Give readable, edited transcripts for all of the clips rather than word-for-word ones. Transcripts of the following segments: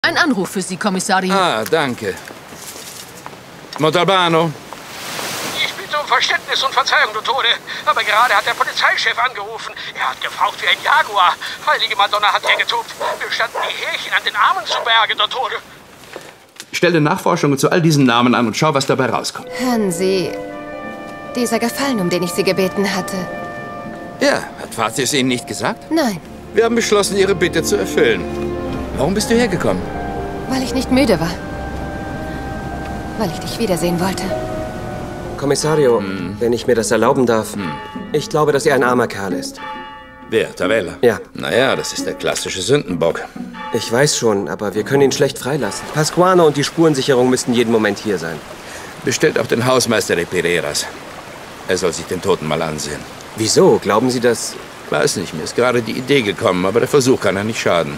Ein Anruf für Sie, Kommissario. Ah, danke. Montalbano? Ich bitte um Verständnis und Verzeihung, Dottore. Aber gerade hat der Polizeichef angerufen. Er hat gefaucht wie ein Jaguar. Heilige Madonna hat hier getobt. Wir standen die Härchen an den Armen zu Berge, Dottore. Stelle Nachforschungen zu all diesen Namen an und schau, was dabei rauskommt. Hören Sie, dieser Gefallen, um den ich Sie gebeten hatte. Ja, hat Fazio es Ihnen nicht gesagt? Nein, Wir haben beschlossen, Ihre Bitte zu erfüllen. Warum bist du hergekommen? weil ich nicht müde war. Weil ich dich wiedersehen wollte. Kommissario, wenn ich mir das erlauben darf, ich glaube, dass er ein armer Kerl ist. Wer? Tavella? Ja. Naja, das ist der klassische Sündenbock. Ich weiß schon, aber wir können ihn schlecht freilassen. Pasquano und die Spurensicherung müssten jeden Moment hier sein. Bestellt auch den Hausmeister de Pereiras. Er soll sich den Toten mal ansehen. Wieso? Glauben Sie, dass... Weiß nicht, mir ist gerade die Idee gekommen, aber der Versuch kann ja nicht schaden.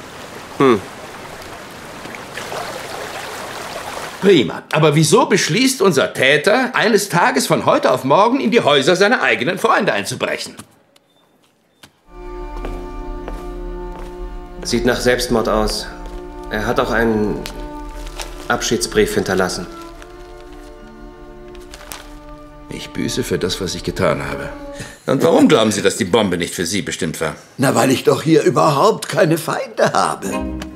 Prima. Aber wieso beschließt unser Täter, eines Tages von heute auf morgen in die Häuser seiner eigenen Freunde einzubrechen? Sieht nach Selbstmord aus. Er hat auch einen Abschiedsbrief hinterlassen. Ich büße für das, was ich getan habe. Und warum glauben Sie, dass die Bombe nicht für Sie bestimmt war? Na, weil ich doch hier überhaupt keine Feinde habe.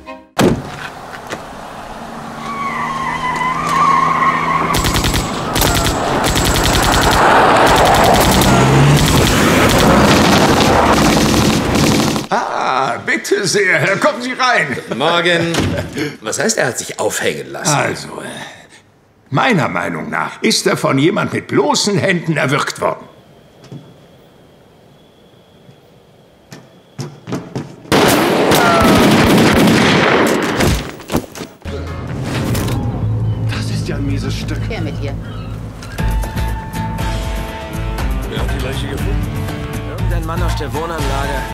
Ah, bitte sehr. Kommen Sie rein. Morgen. Was heißt, er hat sich aufhängen lassen? Also, meiner Meinung nach ist er von jemand mit bloßen Händen erwürgt worden. Das ist ja ein mieses Stück. Her mit ihr. Wer hat die Leiche gefunden? Irgendein Mann aus der Wohnanlage.